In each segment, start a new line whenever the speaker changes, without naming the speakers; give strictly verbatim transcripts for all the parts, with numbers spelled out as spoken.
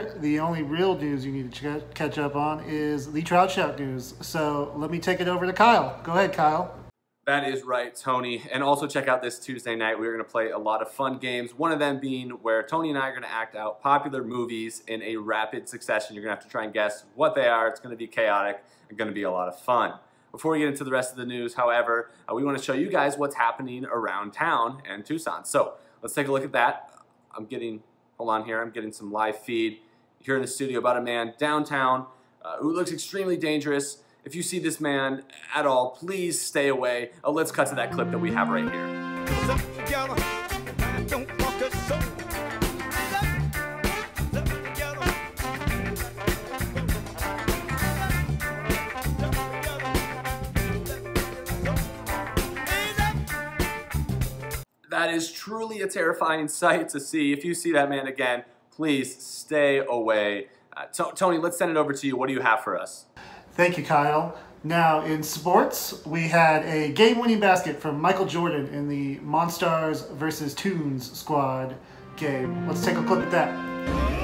here, the only real news you need to ch catch up on is the Trout Shout news. So let me take it over to Kyle. Go ahead, Kyle.
That is right, Tony. And also check out this Tuesday night. We're going to play a lot of fun games. One of them being where Tony and I are going to act out popular movies in a rapid succession. You're going to have to try and guess what they are. It's going to be chaotic and going to be a lot of fun. Before we get into the rest of the news, however, uh, we want to show you guys what's happening around town and Tucson. So let's take a look at that. I'm getting, hold on here, I'm getting some live feed here in the studio about a man downtown uh, who looks extremely dangerous. If you see this man at all, please stay away. Uh, let's cut to that clip that we have right here. That is truly a terrifying sight to see. If you see that man again, please stay away. Uh, Tony, let's send it over to you. What do you have for us?
Thank you, Kyle. Now, in sports, we had a game-winning basket from Michael Jordan in the Monstars versus Toons squad game. Let's take a clip at that.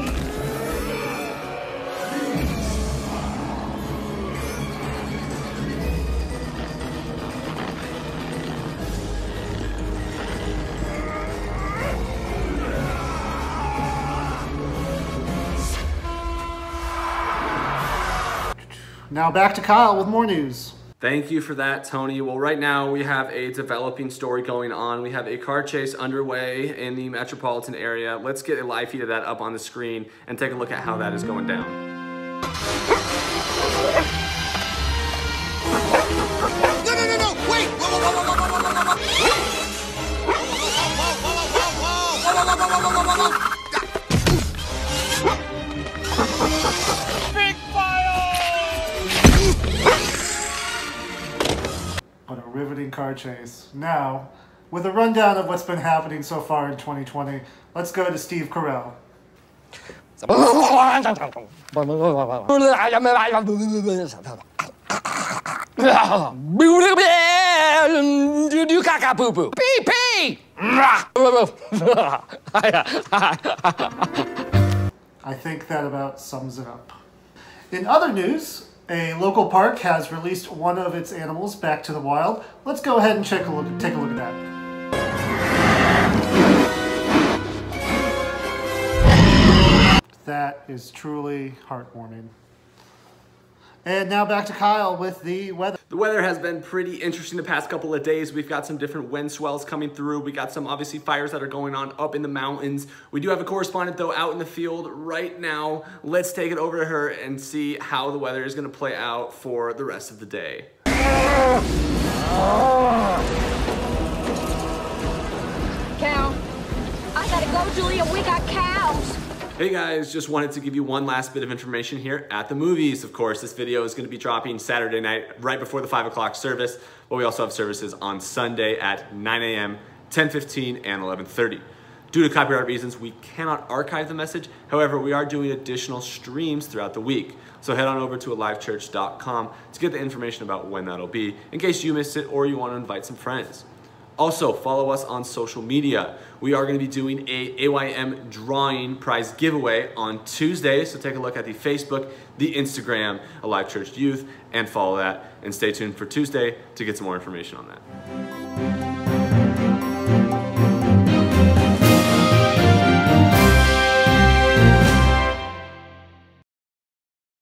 Now back to Kyle with more news.
Thank you for that, Tony. Well, right now we have a developing story going on. We have a car chase underway in the metropolitan area. Let's get a live feed of that up on the screen and take a look at how that is going down.
No, no, no, no, wait! Whoa, whoa, whoa, whoa, whoa, whoa, whoa, whoa, whoa, whoa, whoa, whoa, whoa.
What a riveting car chase. Now, with a rundown of what's been happening so far in twenty twenty, let's go to Steve Carell. I think that about sums it up. In other news, a local park has released one of its animals back to the wild. Let's go ahead and check a look, take a look at that. That is truly heartwarming. And now back to Kyle with the weather.
The weather has been pretty interesting the past couple of days. We've got some different wind swells coming through. We got some obviously fires that are going on up in the mountains. We do have a correspondent though out in the field right now. Let's take it over to her and see how the weather is going to play out for the rest of the day.
Cow. I gotta go, Julia. We got cows.
Hey guys, just wanted to give you one last bit of information here at the movies. Of course, this video is going to be dropping Saturday night right before the five o'clock service, but we also have services on Sunday at nine A M, ten fifteen, and eleven thirty. Due to copyright reasons, we cannot archive the message. However, we are doing additional streams throughout the week. So head on over to alive church dot com to get the information about when that'll be, in case you missed it or you want to invite some friends. Also, follow us on social media. We are going to be doing a A Y M drawing prize giveaway on Tuesday. So take a look at the Facebook, the Instagram, Alive Church Youth, and follow that. And stay tuned for Tuesday to get some more information on that.